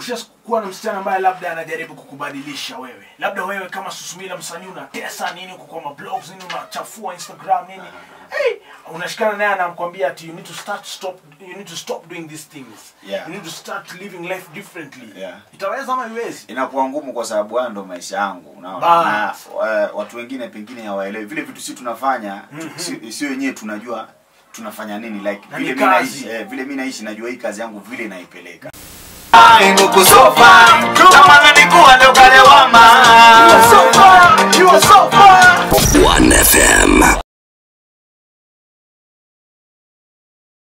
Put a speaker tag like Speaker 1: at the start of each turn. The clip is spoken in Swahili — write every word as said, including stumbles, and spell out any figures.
Speaker 1: ushakuwa na msichana ambaye labda anajaribu kukubadilisha wewe? Labda wewe kama Susumila msanii unatesa nini huko kwa mablogs nini, unachafua Instagram nini? Hey, unashikana naye anakuambia ati you need to start stop you need to stop doing these things.
Speaker 2: Yeah.
Speaker 1: You need to start living life differently.
Speaker 2: Yeah.
Speaker 1: Itaweza ama iwezi?
Speaker 2: Inakuwa ngumu kwa sababu hayo ndo maisha yangu, unaona. Na uh, watu wengine pengine hawaelewi vile vitu sisi tunafanya, mm -hmm. sio wenyewe tunajua tunafanya nini, like
Speaker 1: na
Speaker 2: vile mimi naishi, eh, vile mimi naishi najua hii kazi yangu vile naipeleka.